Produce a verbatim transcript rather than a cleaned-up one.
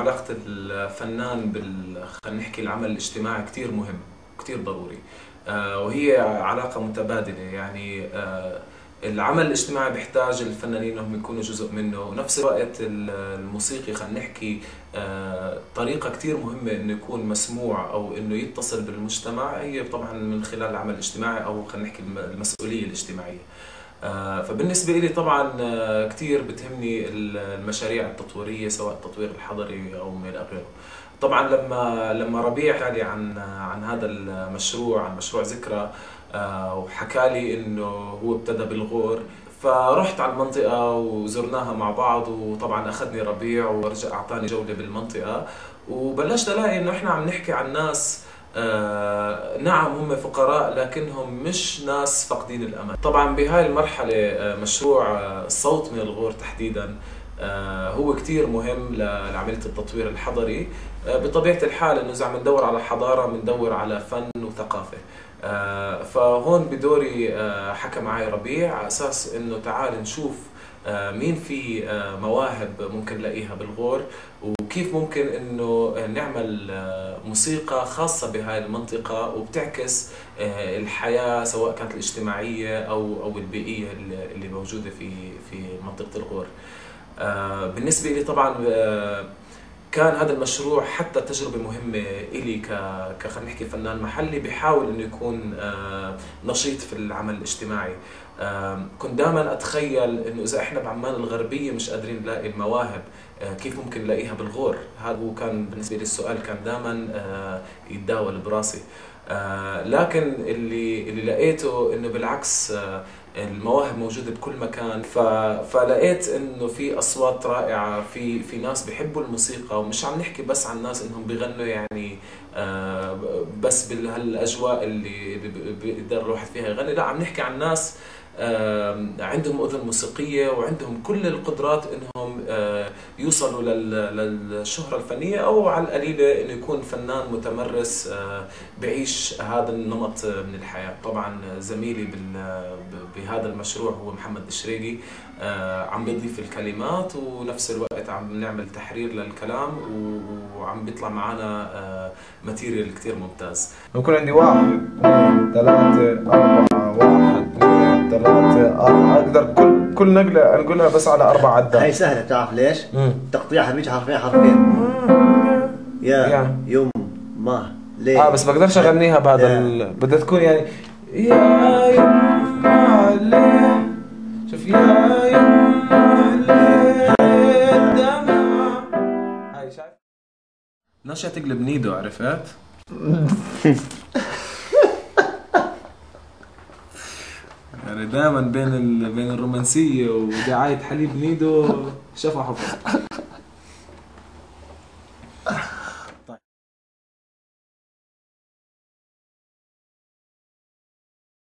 علاقة الفنان بال خلينا نحكي العمل الاجتماعي كتير مهم، كتير ضروري. وهي علاقة متبادلة، يعني العمل الاجتماعي بيحتاج الفنانين انهم يكونوا جزء منه، ونفس الوقت الموسيقي خلينا نحكي طريقة كتير مهمة انه يكون مسموع او انه يتصل بالمجتمع، هي طبعا من خلال العمل الاجتماعي او خلينا نحكي المسؤولية الاجتماعية. فبالنسبة لي طبعا كتير بتهمني المشاريع التطويرية، سواء التطوير الحضري او ما الى غيره. طبعا لما لما ربيع حكى لي عن عن هذا المشروع، عن مشروع ذكرى، وحكى لي انه هو ابتدى بالغور، فرحت على المنطقة وزرناها مع بعض، وطبعا اخذني ربيع ورجع اعطاني جولة بالمنطقة، وبلشت الاقي انه احنا عم نحكي عن ناس آه نعم هم فقراء لكنهم مش ناس فاقدين الامل. طبعا بهاي المرحلة آه مشروع آه الصوت من الغور تحديدا آه هو كتير مهم لعملية التطوير الحضري. آه بطبيعة الحال انه اذا عم ندور على حضارة بندور على فن وثقافة. آه فهون بدوري آه حكى معي ربيع على اساس انه تعال نشوف آه مين في آه مواهب ممكن نلاقيها بالغور، وكيف ممكن انه نعمل موسيقى خاصة بهاي المنطقة وبتعكس الحياة سواء كانت الاجتماعية او او البيئية اللي موجودة في في منطقة الغور. بالنسبة لي طبعا كان هذا المشروع حتى تجربة مهمة إلي ك خلينا نحكي فنان محلي بيحاول انه يكون نشيط في العمل الاجتماعي. كنت دائما اتخيل انه اذا احنا بعمان الغربية مش قادرين نلاقي المواهب، كيف ممكن نلاقيها بالغور؟ هذا هو كان بالنسبة لي السؤال، كان دائما يتداول براسي. لكن اللي اللي لقيته انه بالعكس المواهب موجودة بكل مكان. فلقيت انه في اصوات رائعة، في في ناس بيحبوا الموسيقى، ومش عم نحكي بس عن ناس انهم بيغنوا يعني بس بهالاجواء اللي بيقدر الواحد فيها يغني، لا عم نحكي عن ناس عندهم أذن موسيقية وعندهم كل القدرات انهم يوصلوا للشهرة الفنية، او على القليلة انه يكون فنان متمرس بعيش هذا النمط من الحياة. طبعا زميلي بهذا المشروع هو محمد الشريقي، عم بيضيف الكلمات ونفس الوقت عم نعمل تحرير للكلام، وعم بيطلع معنا ماتيريال كتير ممتاز. بكون عندي واحد اثنين ثلاثة أربعة، واحد اثنين ثلاثة أربعة، أقدر كل كل نقلة أنقلها بس على أربع عدات. هاي سهلة، تعرف ليش؟ تقطيعها بيجي حرفين حرفين. يا يعني. يوم ما ليه؟ اه بس بقدرش أغنيها بهذا ال... بدها تكون يعني يا يوم ما ليه، شوف يا يوم ما ليه الدمع. هاي شايف؟ ناشئة تقلب نيدو، عرفت؟ يعني دائما بين ال... بين الرومانسية ودعاية حليب نيدو شفا حفظ.